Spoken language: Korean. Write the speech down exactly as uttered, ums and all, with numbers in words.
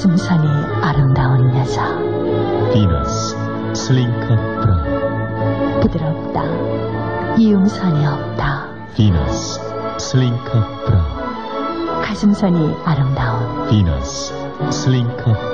가슴선이 아름다운 여자. 비너스 슬링커 브라. 부드럽다. 이음선이 없다. 비너스 슬링커 브라. 가슴선이 아름다운 비너스 슬링커